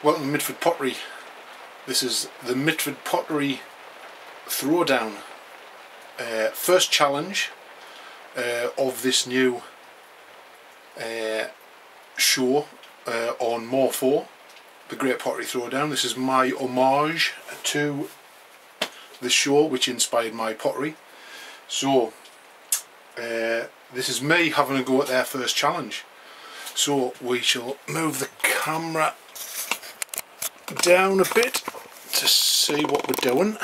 Welcome to Mitford Pottery. This is the Mitford Pottery Throw Down. First challenge of this new show on Morpho, the Great Pottery Throw Down. This is my homage to the show which inspired my pottery. So this is me having a go at their first challenge. So we shall move the camera down a bit to see what we're doing.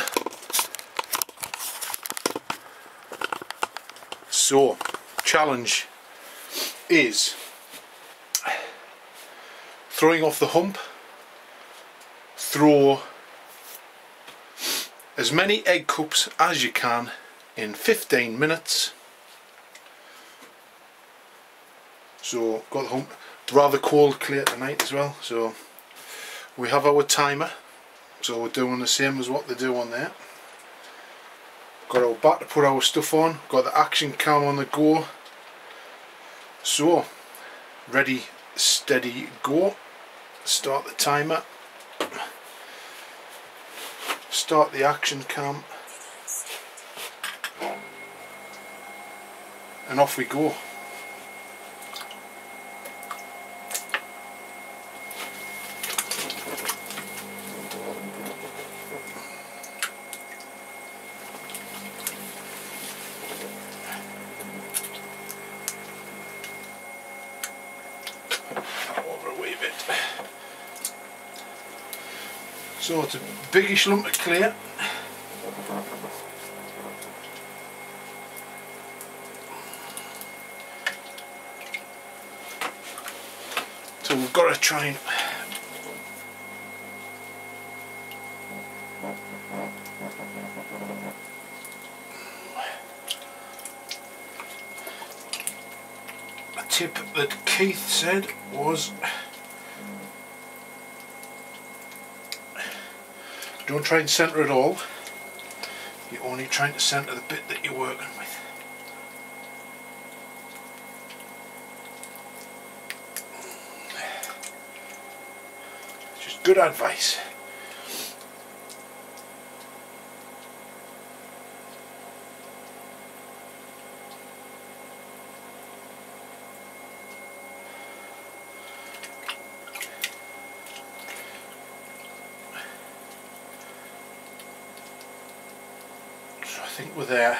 So, challenge is throwing off the hump, throw as many egg cups as you can in 15 minutes. So, got the hump, rather cold clear tonight as well, so we have our timer, so we're doing the same as what they do on there. Got our bat to put our stuff on, got the action cam on the go. So, ready, steady, go. Start the timer, start the action cam, and off we go. Over a wee bit. So it's a biggish lump of clay. So we've got to try and a tip that Keith said was don't try and centre it all, you're only trying to centre the bit that you're working with. Just good advice. I think we're there.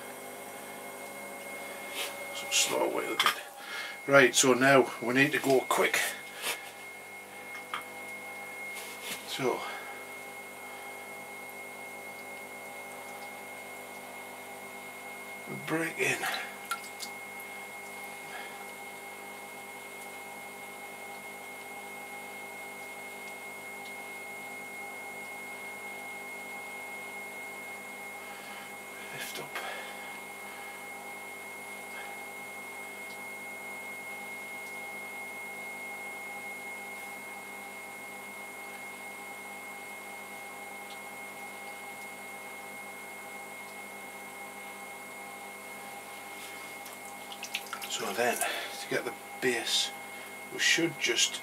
So slow away a little bit. Right, so now we need to go quick. So we break in. Lift up. So then, to get the base, we should just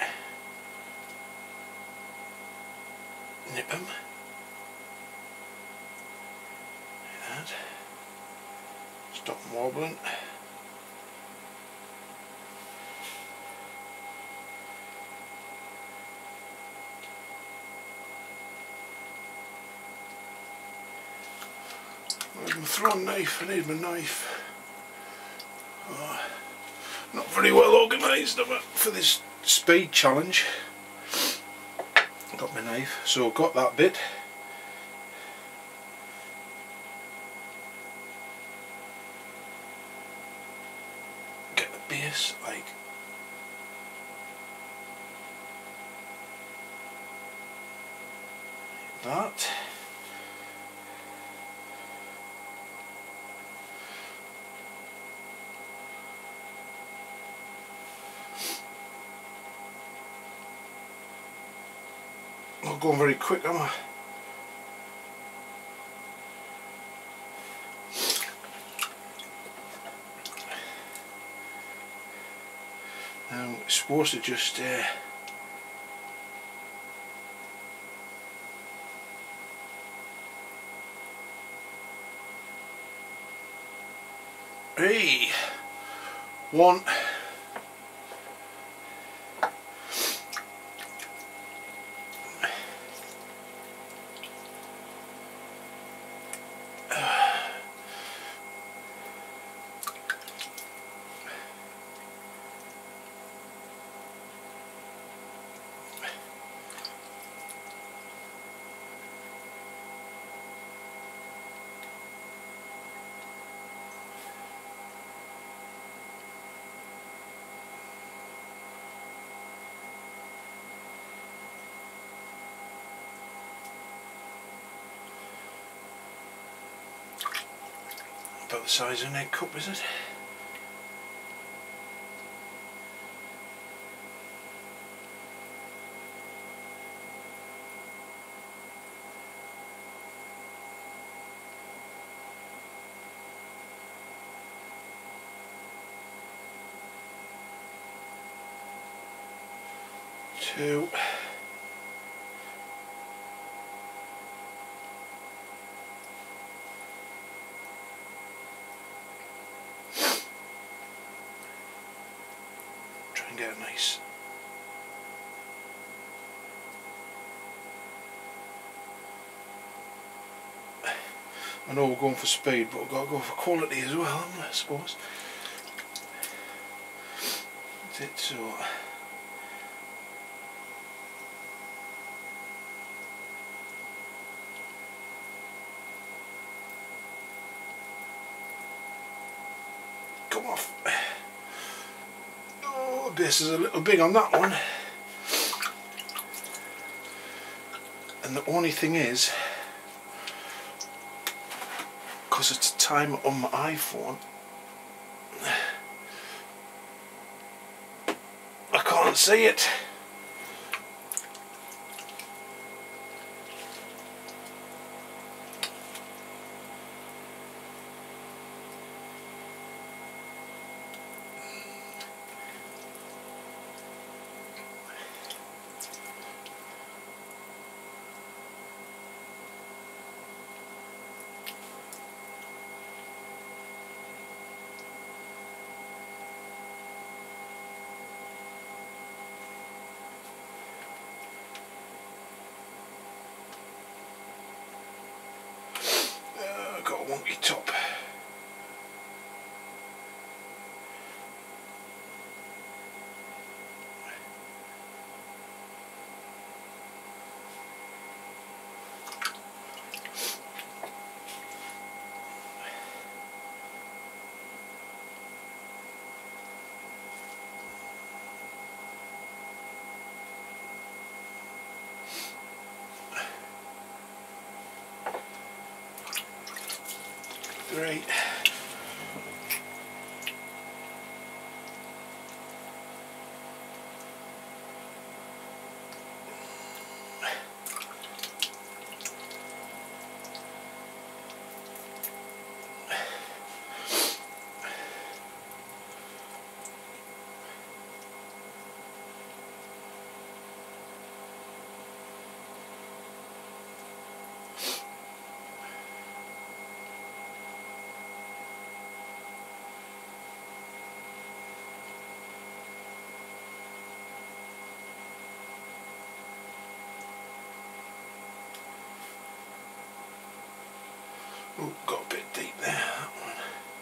nip them. Like that. Stop them wobbling. Where's my throwing knife? I need my knife. Oh, not very well organised for this speed challenge. Got my knife, so got that bit. Get the base like that. Not going very quick, am I? Now it's supposed to just Hey, one. About the size of an egg cup, is it? Two. Try and get a nice. I know we're going for speed, but we've got to go for quality as well, haven't we, I suppose. That's it, so. Come off. Oh, the base is a little big on that one. And the only thing is, because it's a timer on my iPhone, I can't see it. Got a wonky top. Great. Oh, got a bit deep there, that one.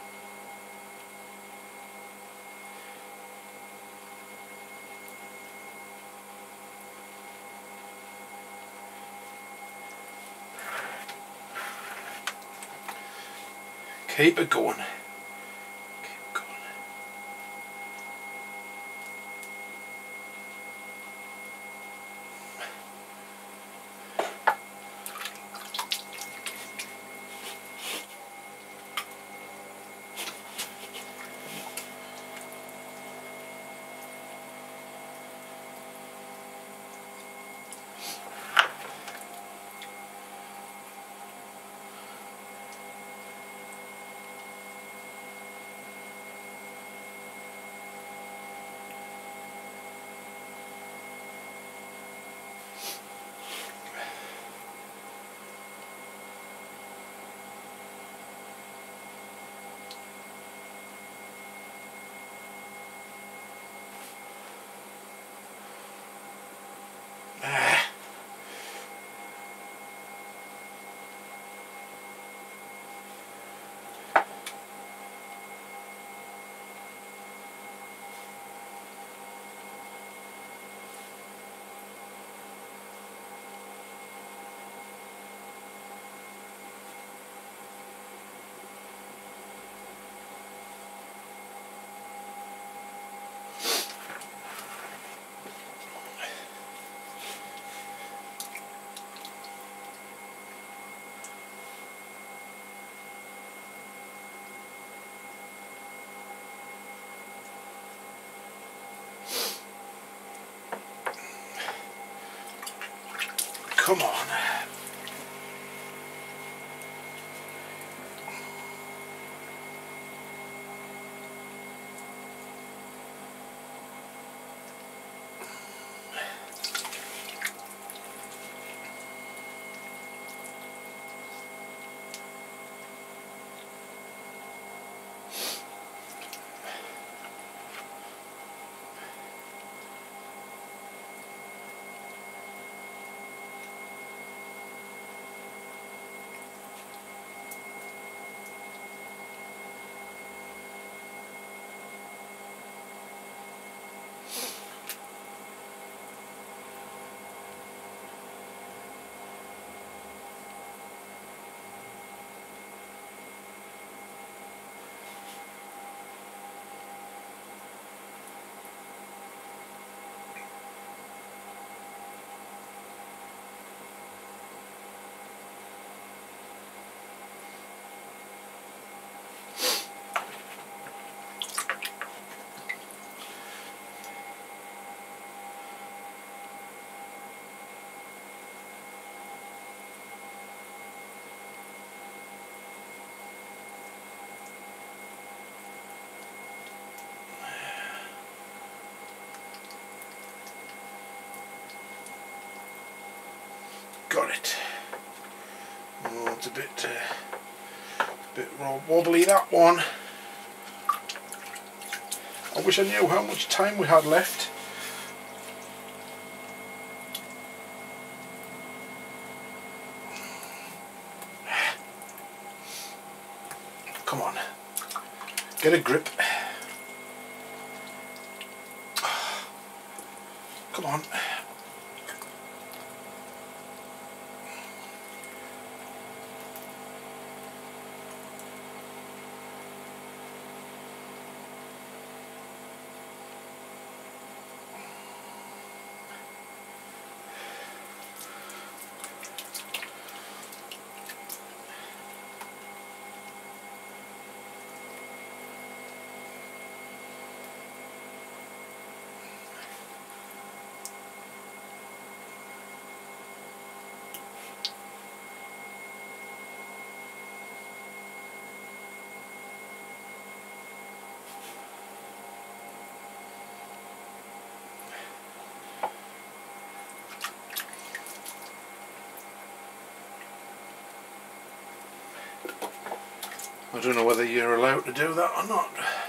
Keep it going. Keep it going. Come on. Got it. Oh, it's a bit wobbly, that one. I wish I knew how much time we had left. Come on, get a grip. Come on. I don't know whether you're allowed to do that or not.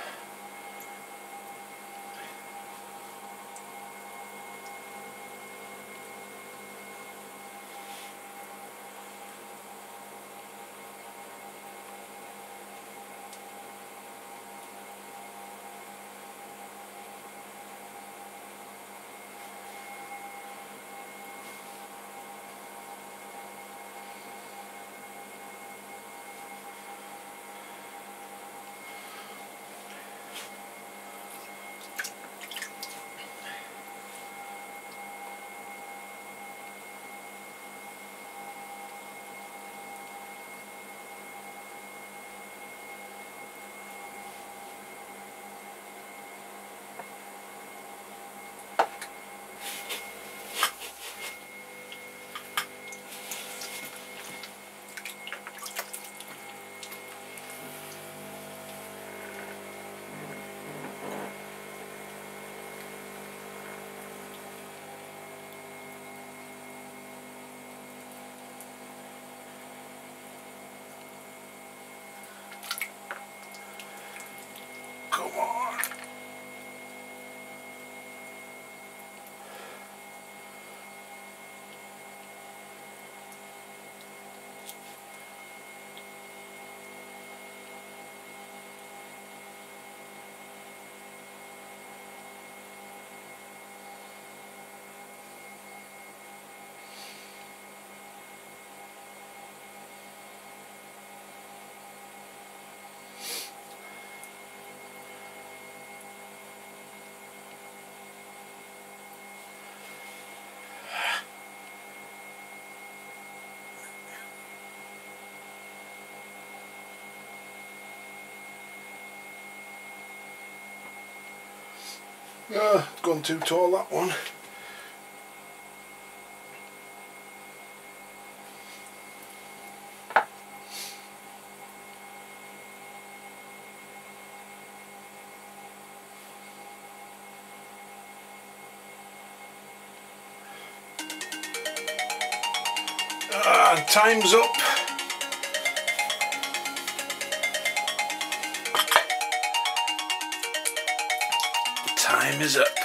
Come on. Gone too tall, that one. And time's up. Time is up.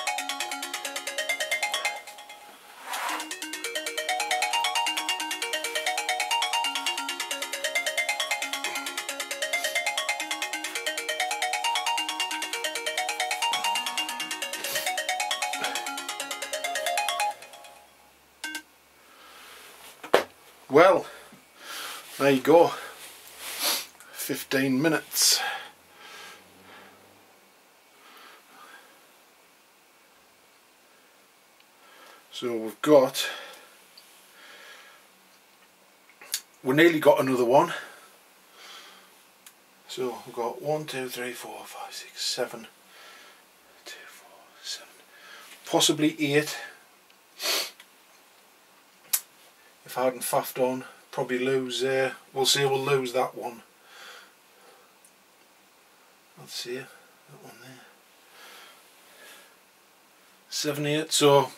Well, there you go. 15 minutes. So we nearly got another one. So we've got 1, 2, 3, 4, 5, 6, 7, 2, 4, 7, possibly 8. If I hadn't faffed on, probably lose, we'll see, we'll lose that one. Let's see, that one there. 7, 8, so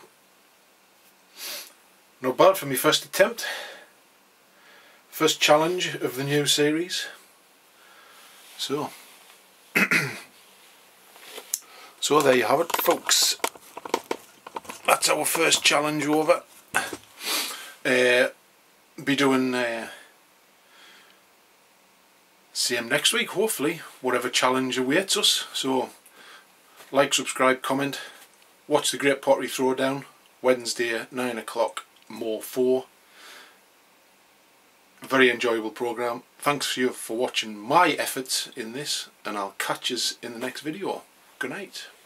not bad for my first attempt. First challenge of the new series. So, so there you have it, folks. That's our first challenge over. Be doing same next week, hopefully, whatever challenge awaits us. So like, subscribe, comment, watch the Great Pottery Throw Down Wednesday 9 o'clock, more 4. Very enjoyable programme. Thanks for watching my efforts in this, and I'll catch you in the next video. Good night.